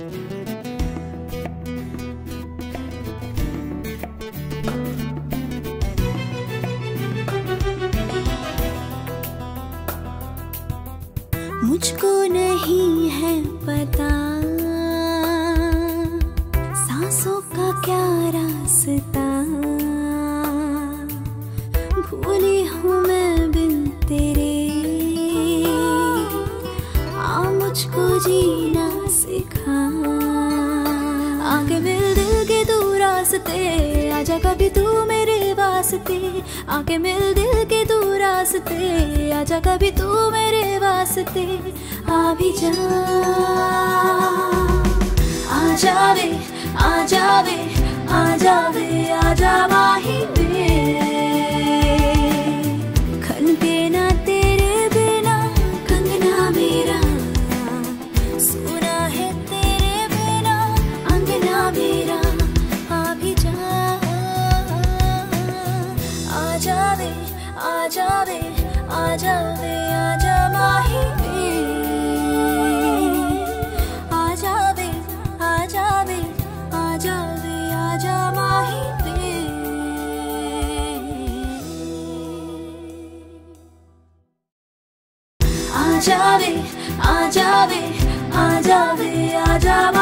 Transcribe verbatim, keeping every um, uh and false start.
मुझको नहीं है पता सांसों का क्या रास्ता, भूली हूँ मैं बिन तेरे, आ मुझको जीना सिखा। आगे मिल दिल के दूर रास्ते, आजा कभी तू मेरे वास्ते। आगे मिल दिल के दूर रास्ते, आजा कभी तू मेरे वास्ते। आ भी जा, आ जावे, आ जावे, आ जावे, आ जा माही वे। खन के ना तेरे बिना कंगना मेरा, सुना है तेरे बिना अंगना मेरा। आ भी जा, आ जावे, आ जावे, आ जावे, आ जा माही वे। आ जावे, आ जावे, आ जावे, आ जा माही वे। आ जावे, आ जावे, आ जावे, आ जा